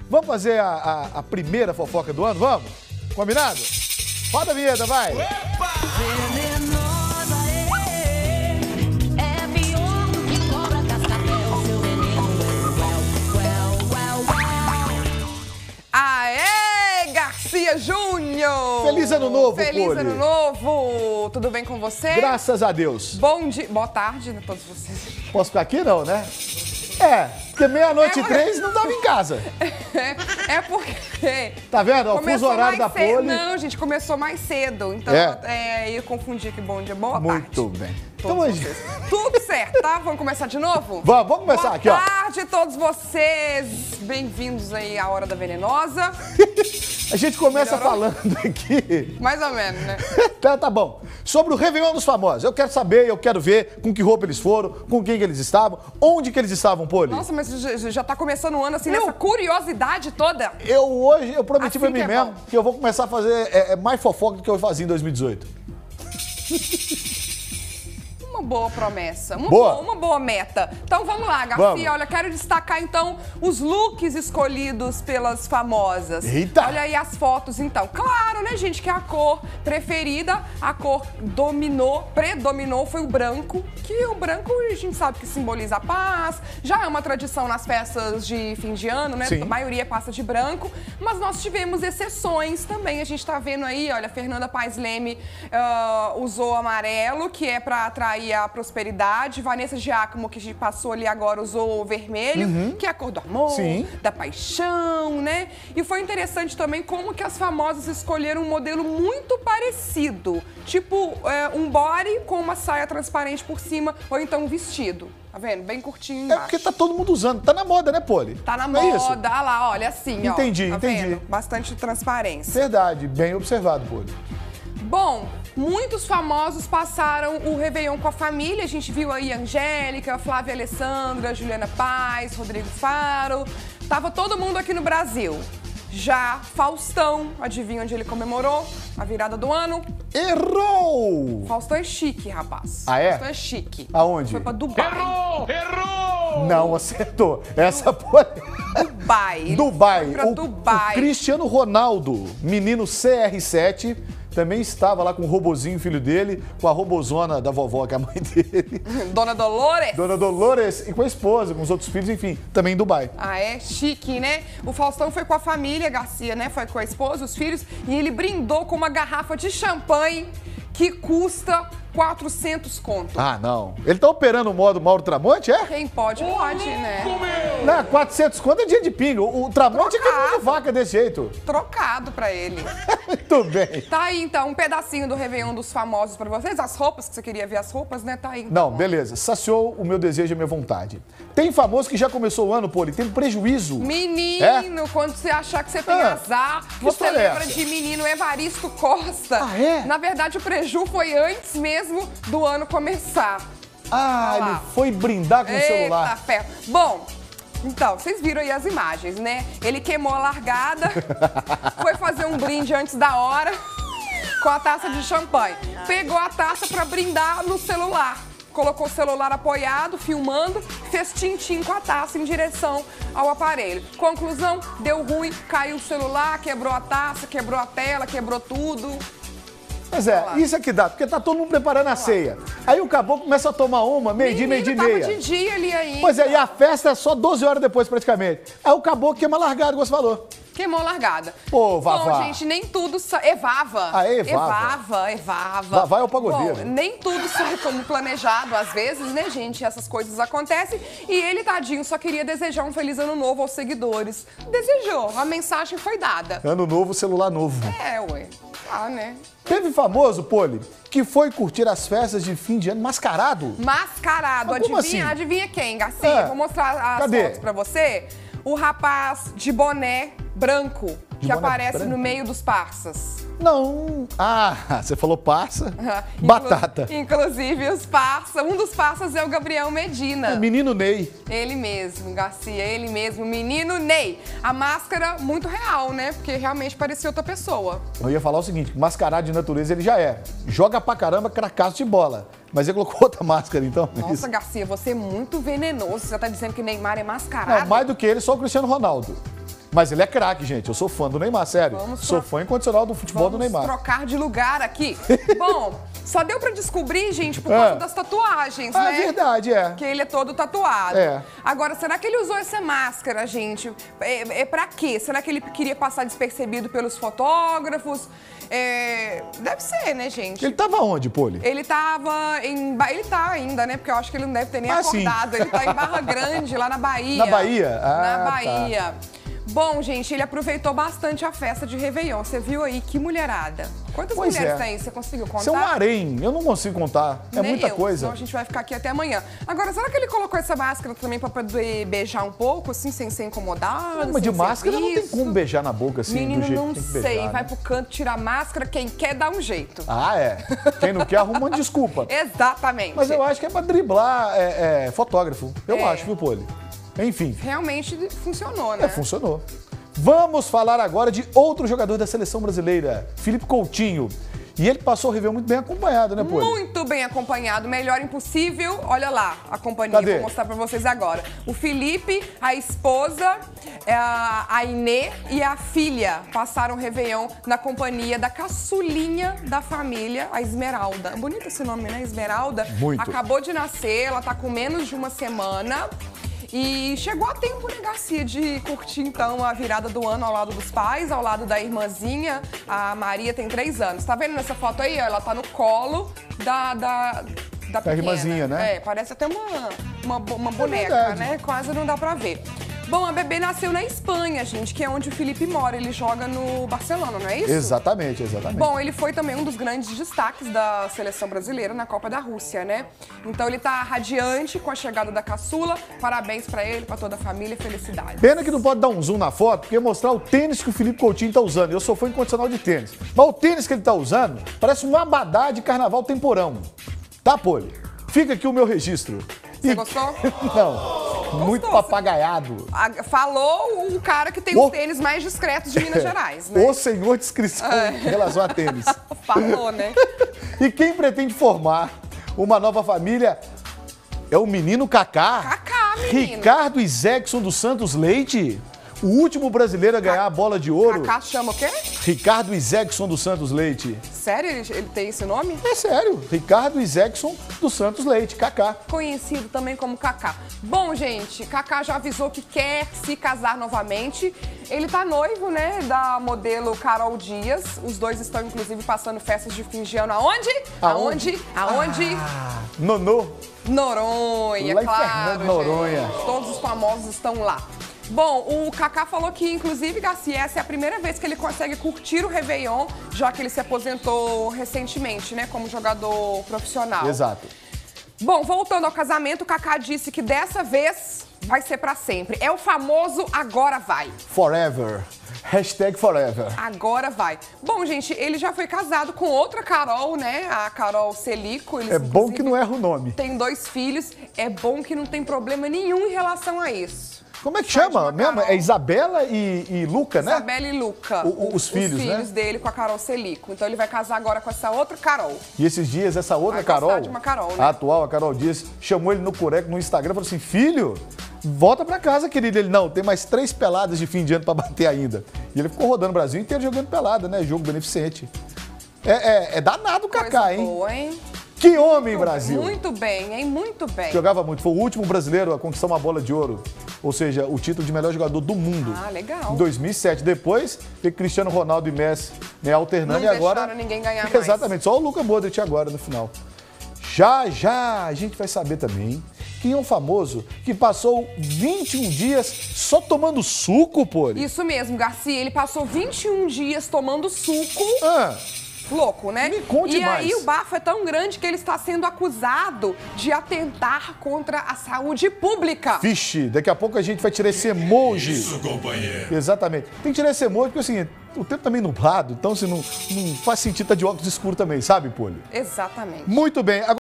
Vamos fazer a primeira fofoca do ano, vamos? Combinado? Roda a vinheta, vai! Venenosa, é pior do que cobra cascavel, seu veneno Aê, Garcia Júnior! Feliz ano novo, Feliz Poli. ano novo! Tudo bem com você? Graças a Deus. Bom dia, boa tarde a todos vocês. Posso ficar aqui, não, né? Porque meia-noite e 3 não dava em casa. É porque... Tá vendo? O fuso Começou horário da mais cedo. Poli. Não, gente, começou mais cedo. Então, eu confundi aqui. Bom dia, boa tarde. Muito bem. Todos vocês. Tudo certo, tá? Vamos começar de novo? Vamos começar aqui, ó. Boa tarde a todos vocês. Bem-vindos aí à Hora da Venenosa. A gente começa Melhorou? falando aqui. Mais ou menos, né? Tá bom. Sobre o Réveillon dos famosos. Eu quero saber, eu quero ver com que roupa eles foram, com quem que eles estavam, onde que eles estavam, Poli. Nossa, mas já tá começando o ano assim, nessa curiosidade toda. Eu prometi Assim pra mim que é mesmo bom. que eu vou começar a fazer mais fofoca do que eu fazia em 2018. Uma boa promessa, Boa. uma boa meta. Então vamos lá, Garcia. Vamos. Olha, quero destacar então os looks escolhidos pelas famosas. Eita. Olha aí as fotos então. Claro, né, gente, que a cor preferida, a cor predominou foi o branco, que o branco a gente sabe que simboliza a paz. Já é uma tradição nas festas de fim de ano, né? Sim. A maioria passa de branco, mas nós tivemos exceções também. A gente tá vendo aí, olha, Fernanda Paes Leme usou amarelo, que é pra atrair a prosperidade. Vanessa Giacomo, que passou ali agora, usou o vermelho, que é a cor do amor, Sim. da paixão, né? E foi interessante também como que as famosas escolheram um modelo muito parecido. Tipo, um body com uma saia transparente por cima, ou então um vestido. Tá vendo? Bem curtinho É embaixo. porque tá todo mundo usando. Tá na moda, né, Poli? Tá na Não é isso? moda, olha lá, olha assim, ó. Entendi, Tá entendi. vendo? Bastante transparência. Verdade, bem observado, Poli. Bom, muitos famosos passaram o Réveillon com a família. A gente viu aí a Angélica, Flávia Alessandra, Juliana Paz, Rodrigo Faro. Tava todo mundo aqui no Brasil. Já Faustão, adivinha onde ele comemorou a virada do ano? Errou! Faustão é chique, rapaz. Ah, é? Faustão é chique. Aonde? Foi pra Dubai. Não acertou. Essa Poli... Dubai. Dubai. Foi pra Dubai. O Cristiano Ronaldo, menino CR7, também estava lá com o robozinho, filho dele, com a robozona da vovó, que é a mãe dele. Dona Dolores. Dona Dolores, e com a esposa, com os outros filhos, enfim, também em Dubai. Ah, é chique, né? O Faustão foi com a família, Garcia, né? Foi com a esposa, os filhos, e ele brindou com uma garrafa de champanhe que custa 400 conto. Ah, não. Ele tá operando o modo Mauro Tramonte, é? Quem pode, pode, né? Não, 400 conto é dia de pinga. O Tramonte é que é de vaca desse jeito. Trocado pra ele. Muito bem. Tá aí, então, um pedacinho do Réveillon dos famosos pra vocês. As roupas, que você queria ver as roupas, né? Tá aí. Então. Não, beleza. Saciou o meu desejo e a minha vontade. Tem famoso que já começou o ano, Poli, tem prejuízo. Menino, quando você achar que você tem azar, você história é lembra essa? de menino Evaristo Costa. Ah, é? Na verdade, o preju foi antes mesmo do ano começar. Ah, Olha lá. ele foi brindar com o celular. Eita, ferro. Bom, então, vocês viram aí as imagens, né? Ele queimou a largada, foi fazer um brinde antes da hora com a taça de champanhe. Pegou a taça pra brindar no celular. Colocou o celular apoiado, filmando, fez tintim com a taça em direção ao aparelho. Conclusão, deu ruim, caiu o celular, quebrou a taça, quebrou a tela, quebrou tudo. Mas isso é que dá, porque tá todo mundo preparando a ceia. Aí o caboclo começa a tomar uma, meio-dia, Menino, meio-dia e tava meia. de dia ali ainda. Pois é, e a festa é só 12 horas depois, praticamente. Aí o caboclo queima largado, como você falou. Queimou a largada. Pô, Vavá. Bom, gente, nem tudo sai... Evava. Ah, Evava. Evava. Vavá é o pagodeiro. Bom, nem tudo sai como planejado, às vezes, né, gente? Essas coisas acontecem. E ele, tadinho, só queria desejar um feliz ano novo aos seguidores. Desejou. A mensagem foi dada. Ano novo, celular novo. É, ué. Ah, né? Teve famoso, Poli, que foi curtir as festas de fim de ano mascarado. Mascarado. Mas como Adivinha, assim? adivinha quem, Garcia? É. Vou mostrar as Cadê? fotos pra você. O rapaz de boné branco que boné aparece branco? no meio dos parças. Não. Ah, você falou parça. Batata. Inclusive, um dos parças é o Gabriel Medina. É menino Ney. Ele mesmo, Garcia, ele mesmo, menino Ney. A máscara muito real, né? Porque realmente parecia outra pessoa. Eu ia falar o seguinte, mascarado de natureza ele já é. Joga pra caramba, cracaço de bola. Mas ele colocou outra máscara, então. Nossa, Isso. Garcia, você é muito venenoso. Você tá dizendo que Neymar é mascarado? Não, mais do que ele, só o Cristiano Ronaldo. Mas ele é craque, gente. Eu sou fã do Neymar, sério. Sou fã incondicional do futebol do Neymar. Vamos trocar de lugar aqui. Bom, só deu pra descobrir, gente, por causa das tatuagens, né? É verdade, é. Que ele é todo tatuado. É. Agora, será que ele usou essa máscara, gente? É pra quê? Será que ele queria passar despercebido pelos fotógrafos? Deve ser, né, gente? Ele tava onde, Poli? Ele tava ele tá ainda, né? Porque eu acho que ele não deve ter nem acordado. Sim. Ele tá em Barra Grande, lá na Bahia. Na Bahia? Na Tá. Bahia. Bom, gente, ele aproveitou bastante a festa de Réveillon. Você viu aí que mulherada. Quantas mulheres tem? Você conseguiu contar? Isso é um harém. Eu não consigo contar. É Nem muita eu, coisa. Então a gente vai ficar aqui até amanhã. Agora, será que ele colocou essa máscara também pra poder beijar um pouco, assim, sem ser incomodado? Não, mas de sem máscara ser não tem visto? como beijar na boca assim, Menino, do jeito não que tem que sei. beijar, Vai né? pro canto, tira a máscara. Quem quer, dá um jeito. Ah, é. Quem não quer, arruma uma desculpa. Exatamente. Mas eu acho que é pra driblar fotógrafo. Eu acho, viu, Poli? Enfim. Realmente funcionou, né? Funcionou. Vamos falar agora de outro jogador da seleção brasileira, Felipe Coutinho. E ele passou o Réveillon muito bem acompanhado, né, Poli? Muito bem acompanhado, melhor impossível. Olha lá a companhia, Cadê? vou mostrar pra vocês agora. O Felipe, a esposa, a Inê e a filha passaram o Réveillon na companhia da caçulinha da família, a Esmeralda. Bonito esse nome, né? Esmeralda. Muito. Acabou de nascer, ela tá com menos de uma semana. E chegou a tempo, né, Garcia, de curtir, então, a virada do ano ao lado dos pais, ao lado da irmãzinha. A Maria tem 3 anos. Tá vendo nessa foto aí? Ela tá no colo da pequena. irmãzinha, né? Parece até uma boneca, verdade. né? Quase não dá pra ver. Bom, a bebê nasceu na Espanha, gente, que é onde o Felipe mora. Ele joga no Barcelona, não é isso? Exatamente, exatamente. Bom, ele foi também um dos grandes destaques da seleção brasileira na Copa da Rússia, né? Então ele tá radiante com a chegada da caçula. Parabéns pra ele, pra toda a família, felicidade. Pena que não pode dar um zoom na foto, porque mostrar o tênis que o Felipe Coutinho tá usando. Eu sou fã incondicional de tênis. Mas o tênis que ele tá usando parece um abadá de carnaval temporão. Tá, Poli? Fica aqui o meu registro. Você gostou? Não. Muito papagaiado. Falou o cara que tem os tênis mais discretos de Minas Gerais, né? O senhor descrição em relação a tênis. Falou, né? E quem pretende formar uma nova família é o menino Kaká. Kaká, menino. Ricardo Isaacson dos Santos Leite. O último brasileiro a ganhar a bola de ouro. Kaká chama o quê? Ricardo Isaacson dos Santos Leite. Sério? Ele tem esse nome? É sério. Ricardo Isaacson dos Santos Leite, Kaká. Conhecido também como Kaká. Bom, gente, Kaká já avisou que quer se casar novamente. Ele tá noivo, né, da modelo Carol Dias. Os dois estão, inclusive, passando festas de fim de ano. Aonde? Aonde? Nonô. Noronha, Lá em claro, Fernando Noronha. gente. Todos os famosos estão lá. Bom, o Kaká falou que, inclusive, Garcia, essa é a primeira vez que ele consegue curtir o Réveillon, já que ele se aposentou recentemente, né, como jogador profissional. Exato. Bom, voltando ao casamento, o Kaká disse que dessa vez vai ser pra sempre. É o famoso agora vai. Forever. Hashtag forever. Agora vai. Bom, gente, ele já foi casado com outra Carol, né? A Carol Celico. Eles, É bom que não erra o nome. Tem 2 filhos. É bom que não tem problema nenhum em relação a isso. Como é que chama mesmo? É Isabela e Luca, né? Isabela e Luca. Os filhos, né? Os filhos dele com a Carol Celico. Então ele vai casar agora com essa outra Carol. E esses dias, essa outra Vai gostar Carol, de uma Carol, né? a atual, a Carol Dias, chamou ele no Cureco, no Instagram, e falou assim, filho, volta pra casa, querido. Ele, não, tem mais 3 peladas de fim de ano pra bater ainda. E ele ficou rodando o Brasil inteiro jogando pelada, né? Jogo beneficente. É danado o Kaká, Coisa hein? boa, hein? Que homem, Brasil! Muito bem, hein? Muito bem. Jogava muito. Foi o último brasileiro a conquistar uma bola de ouro. Ou seja, o título de melhor jogador do mundo. Ah, legal. Em 2007. Depois, veio Cristiano Ronaldo e Messi, né, alternando. Não e agora... deixaram ninguém ganhar mais. Exatamente. Só o Luka Modric agora no final. Já a gente vai saber também quem é um famoso que passou 21 dias só tomando suco, pô. Isso mesmo, Garcia. Ele passou 21 dias tomando suco. Ah, Louco, né? Me conte e aí mais. o bafo é tão grande que ele está sendo acusado de atentar contra a saúde pública. vixe, daqui a pouco a gente vai tirar esse emoji. Isso, companheiro. Exatamente. Tem que tirar esse emoji porque assim, o tempo tá meio nublado, então assim, não faz sentido estar de óculos escuros também, sabe, Poli? Exatamente. Muito bem.